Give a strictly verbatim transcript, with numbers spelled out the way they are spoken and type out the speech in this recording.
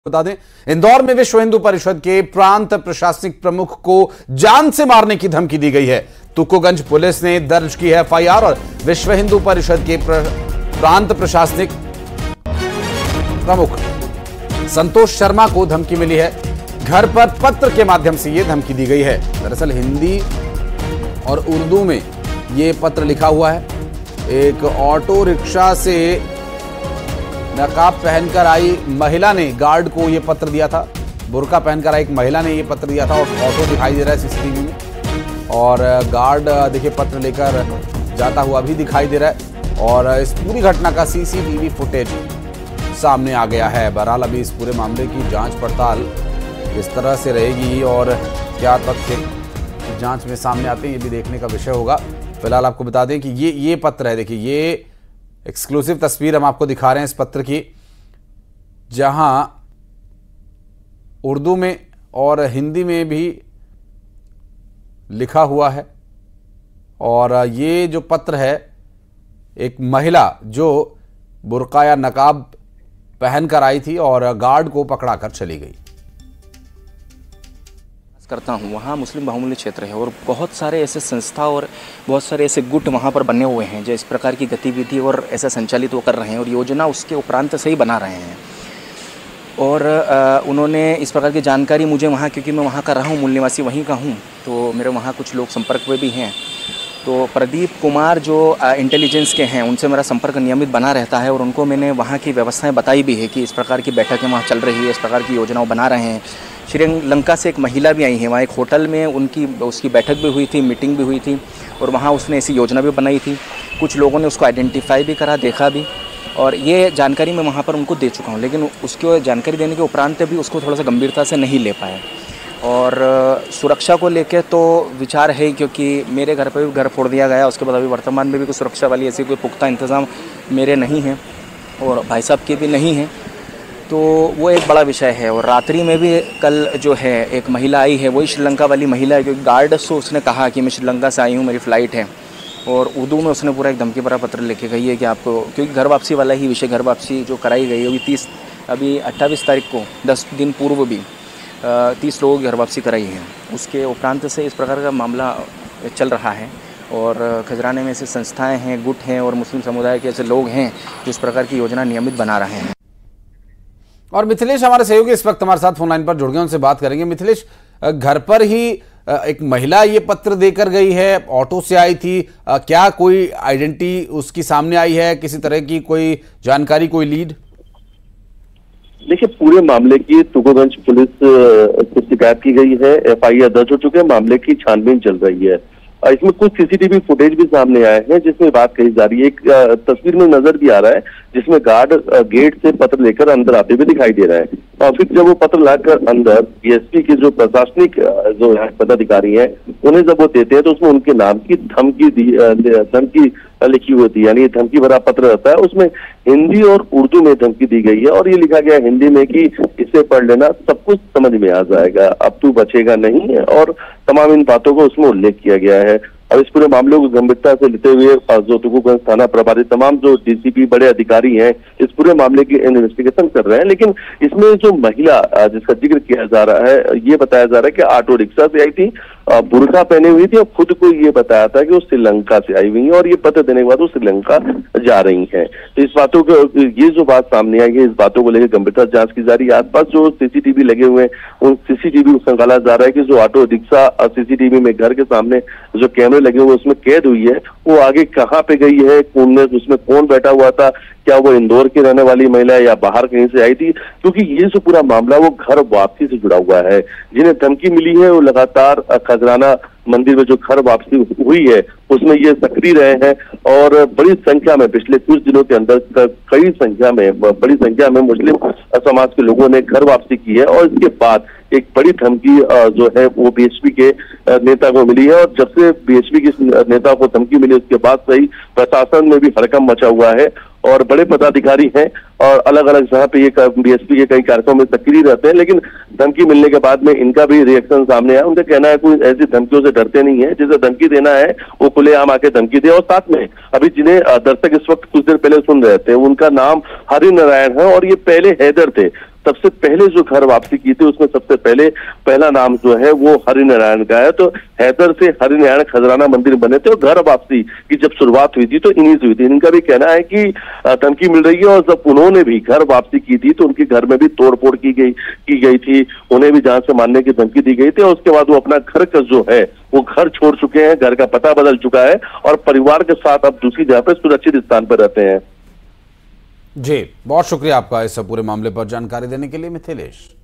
बता दें, इंदौर में विश्व हिंदू परिषद के प्रांत प्रशासनिक प्रमुख को जान से मारने की धमकी दी गई है। तुकोगंज पुलिस ने दर्ज की है एफ आई आर और विश्व हिंदू परिषद के प्र, प्रांत प्रशासनिक प्रमुख संतोष शर्मा को धमकी मिली है। घर पर पत्र के माध्यम से यह धमकी दी गई है। दरअसल हिंदी और उर्दू में यह पत्र लिखा हुआ है। एक ऑटो रिक्शा से नकाब पहनकर आई महिला ने गार्ड को यह पत्र दिया था। बुर्का पहनकर आई एक महिला ने यह पत्र दिया था और ऑटो दिखाई दे रहा है सीसीटीवी में, और गार्ड देखिए पत्र लेकर जाता हुआ भी दिखाई दे रहा है। और इस पूरी घटना का सीसीटीवी फुटेज सामने आ गया है। बहरहाल अभी इस पूरे मामले की जांच पड़ताल किस तरह से रहेगी और क्या तथ्य जांच में सामने आते हैं, ये भी देखने का विषय होगा। फिलहाल आपको बता दें कि ये ये पत्र है, देखिए ये एक्सक्लूसिव तस्वीर हम आपको दिखा रहे हैं इस पत्र की, जहां उर्दू में और हिंदी में भी लिखा हुआ है। और ये जो पत्र है, एक महिला जो बुर्का या नकाब पहनकर आई थी और गार्ड को पकड़ाकर चली गई। करता हूँ वहाँ मुस्लिम बाहुल्य क्षेत्र है और बहुत सारे ऐसे संस्था और बहुत सारे ऐसे गुट वहाँ पर बने हुए हैं जो इस प्रकार की गतिविधि और ऐसा संचालित वो कर रहे हैं और योजना उसके उपरांत से ही बना रहे हैं। और आ, उन्होंने इस प्रकार की जानकारी मुझे वहाँ, क्योंकि मैं वहाँ का रहा हूँ, मूल निवासी वहीं का हूँ, तो मेरे वहाँ कुछ लोग संपर्क में भी हैं। तो प्रदीप कुमार जो इंटेलिजेंस के हैं उनसे मेरा संपर्क नियमित बना रहता है और उनको मैंने वहाँ की व्यवस्थाएँ बताई भी है कि इस प्रकार की बैठकें वहाँ चल रही है, इस प्रकार की योजनाओं बना रहे हैं। श्रीलंका से एक महिला भी आई है, वहाँ एक होटल में उनकी उसकी बैठक भी हुई थी, मीटिंग भी हुई थी और वहाँ उसने ऐसी योजना भी बनाई थी। कुछ लोगों ने उसको आइडेंटिफाई भी करा, देखा भी, और ये जानकारी मैं वहाँ पर उनको दे चुका हूँ। लेकिन उसको जानकारी देने के उपरांत भी उसको थोड़ा सा गंभीरता से नहीं ले पाए। और सुरक्षा को लेकर तो विचार है, क्योंकि मेरे घर पर भी घर फोड़ दिया गया। उसके बाद अभी वर्तमान में भी कोई सुरक्षा वाली ऐसी कोई पुख्ता इंतज़ाम मेरे नहीं हैं और भाई साहब के भी नहीं हैं, तो वो एक बड़ा विषय है। और रात्रि में भी कल जो है एक महिला आई है, वही श्रीलंका वाली महिला है, क्योंकि गार्ड से उसने कहा कि मैं श्रीलंका से आई हूँ, मेरी फ़्लाइट है, और उर्दू में उसने पूरा एक धमकी भरा पत्र लिखे गई है कि आपको, क्योंकि घर वापसी वाला ही विषय, घर वापसी जो कराई गई है अभी तीस अभी अट्ठाईस तारीख को, दस दिन पूर्व भी तीस लोगों की घर वापसी कराई है। उसके उपरांत से इस प्रकार का मामला चल रहा है और खजराने में ऐसे संस्थाएँ हैं, गुट हैं और मुस्लिम समुदाय के ऐसे लोग हैं जो इस प्रकार की योजना नियमित बना रहे हैं। और मिथिलेश हमारे सहयोगी इस वक्त हमारे साथ फोन लाइन पर जुड़ गए, उनसे बात करेंगे। मिथिलेश, घर पर ही एक महिला ये पत्र देकर गई है, ऑटो से आई थी, क्या कोई आइडेंटिटी उसकी सामने आई है, किसी तरह की कोई जानकारी, कोई लीड? देखिए, पूरे मामले की तुकोगंज पुलिस से शिकायत की गई है, एफ आई आर दर्ज हो चुके हैं, मामले की छानबीन चल रही है। इसमें कुछ सीसीटीवी फुटेज भी सामने आए हैं जिसमें बात कही जा रही है। एक तस्वीर में नजर भी आ रहा है जिसमें गार्ड गेट से पत्र लेकर अंदर आते हुए दिखाई दे रहा है। और फिर जब वो पत्र लाकर अंदर बी एस पी के जो प्रशासनिक जो पदाधिकारी हैं उन्हें जब वो देते हैं तो उसमें उनके नाम की धमकी दी धमकी लिखी हुई थी, यानी धमकी भरा पत्र रहता है, उसमें हिंदी और उर्दू में धमकी दी गई है और ये लिखा गया हिंदी में कि इसे पढ़ लेना, सब कुछ समझ में आ जाएगा, अब तू बचेगा नहीं है, और तमाम इन बातों को उसमें उल्लेख किया गया है। और इस पूरे मामले को गंभीरता से लेते हुए जो तुकोगंज थाना प्रभारी तमाम जो डी सी पी बड़े अधिकारी हैं इस पूरे मामले की इन्वेस्टिगेशन कर रहे हैं। लेकिन इसमें जो महिला जिसका जिक्र किया जा रहा है, ये बताया जा रहा है कि ऑटो रिक्शा से आई थी, बुर्का पहनी हुई थी और खुद को ये बताया था कि वो श्रीलंका से आई हुई है और ये पत्र देने के बाद वो श्रीलंका जा रही है। तो इस बातों को, ये जो बात सामने आई है, इस बातों को लेकर गंभीरता जांच की जा रही है। आसपास जो सीसीटीवी लगे हुए हैं उन सीसीटीवी को निकाला जा रहा है कि जो ऑटो रिक्शा सीसीटीवी में घर के सामने जो कैमरे लगे हुए उसमें कैद हुई है, वो आगे कहाँ पे गई है, कौन उसमें कौन बैठा हुआ था, क्या वो इंदौर की रहने वाली महिला है या बाहर कहीं से आई थी, क्योंकि ये जो पूरा मामला वो घर वापसी से जुड़ा हुआ है। जिन्हें धमकी मिली है वो लगातार खजराना मंदिर में जो घर वापसी हुई है उसमें ये सक्रिय रहे हैं और बड़ी संख्या में पिछले कुछ दिनों के अंदर कई संख्या में बड़ी संख्या में मुस्लिम समाज के लोगों ने घर वापसी की है। और इसके बाद एक बड़ी धमकी जो है वो बी एस पी के नेता को मिली है और जब से बी एस पी के नेता को धमकी मिली उसके बाद से ही प्रशासन में भी हड़कंप मचा हुआ है और बड़े पदाधिकारी हैं और अलग अलग जगह पे ये बी एस पी के कई कार्यक्रमों में सक्रिय रहते हैं। लेकिन धमकी मिलने के बाद में इनका भी रिएक्शन सामने आया। उनका कहना है कोई ऐसी धमकियों से डरते नहीं है, जिसे धमकी देना है वो खुलेआम आके धमकी दे। और साथ में अभी जिन्हें दर्शक इस वक्त कुछ देर पहले सुन रहे थे उनका नाम हरि नारायण है और ये पहले हैदर थे। सबसे पहले जो घर वापसी की थी उसमें सबसे पहले पहला नाम जो है वो हरिनारायण का है। तो हैदर से हरिनारायण खजराना मंदिर बने थे और घर वापसी की जब शुरुआत हुई थी तो इन्हीं से हुई थी। इनका भी कहना है कि धमकी मिल रही है और जब उन्होंने भी घर वापसी की थी तो उनके घर में भी तोड़फोड़ की गई की गई थी, उन्हें भी जान से मारने की धमकी दी गई थी और उसके बाद वो अपना घर का जो है वो घर छोड़ चुके हैं, घर का पता बदल चुका है और परिवार के साथ अब दूसरी जगह पर सुरक्षित स्थान पर रहते हैं। जी, बहुत शुक्रिया आपका इस पूरे मामले पर जानकारी देने के लिए मिथिलेश।